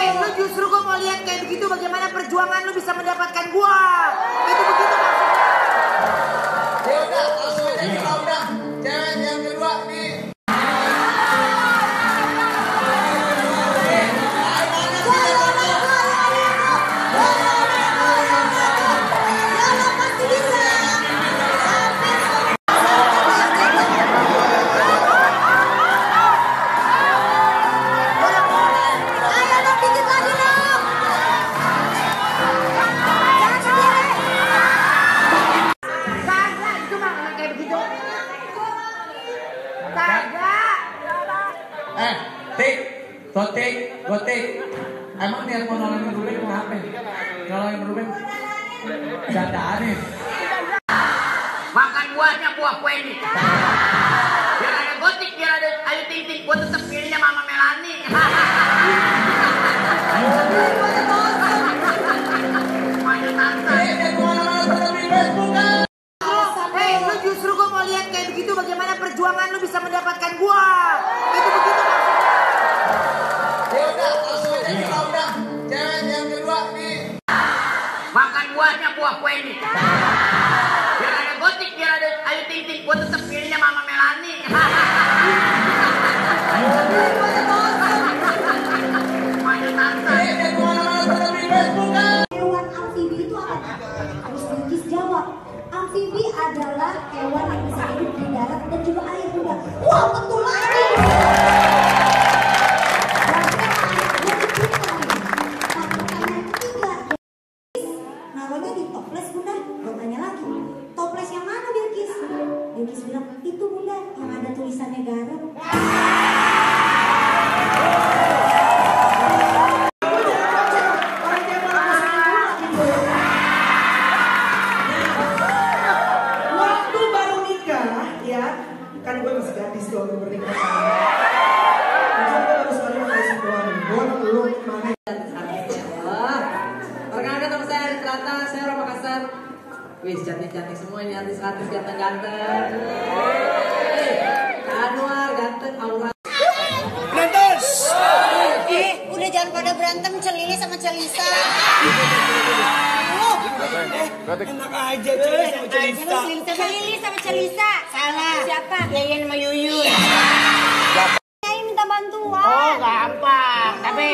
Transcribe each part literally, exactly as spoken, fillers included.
Hei, lu justru gua mau lihat kayak begitu bagaimana perjuangan lu bisa mendapatkan gua. Itu begitu maksudnya. Ya udah, langsung aja kita udah. Cewek yang kedua nih. Eh, Tik, Gotik, Gotik. Emang niat mau nolongin Ruben kenapa? Nolongin Ruben dadaan nih. Makan buahnya buah kue ini. Biar ada Gotik, biar ada Ayu Ting Ting. Gua tetap pilihnya Mama Melani. Mana tante? Eh, jangan kemana-mana tetap di Facebook kan. Hei, lu justru gua mau lihat kayak begitu bagaimana perjuangan lu bisa mendapatkan gua. Itu begitu maksudnya. Ya udah, langsung aja kita udah. Cewek yang kedua nih. Makan buahnya buah kue ini. Biar ada Gotik, biar ada Ayu Ting Ting. Gua tetap pilihnya Mama Melani. Mana tante? Eh, jangan kemana-mana tetap di Facebook kan. Hewan amfibi itu apa? Harus Bilkis jawab. Amfibi adalah hewan yang bisa hidup di darat dan juga air juga. Wow, betul lagi. Naruhnya di toples bunda. Gue tanya lagi, toples yang mana Bilkis? Bilkis bilang, itu bunda yang ada tulisannya garam. Waktu baru nikah, ya kan gue masih gadis tuh waktu bernikahan. Jadi gue baru sekali mau kasih doang. Gue lu mana? Perkenalkan nama saya Aris Rata, saya orang Makassar. Wih, cantik-cantik semua ini, artis-artis ganteng-ganteng. Kak Anwar, ganteng, Aura. Eh, udah jangan pada berantem Celili sama Celisa. Enak aja Celili sama Celisa. Celili sama Celisa. Salah. Siapa? Yayan sama Yuyun. Nyai minta bantuan. Oh, gampang. Tapi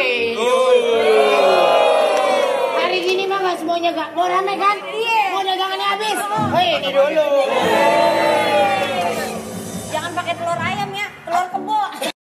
hari gini mah nggak semuanya gak mau rame kan? Iya. Mau dagangannya habis. Hei, ini dulu. Jangan pakai telur ayam ya, telur kebo.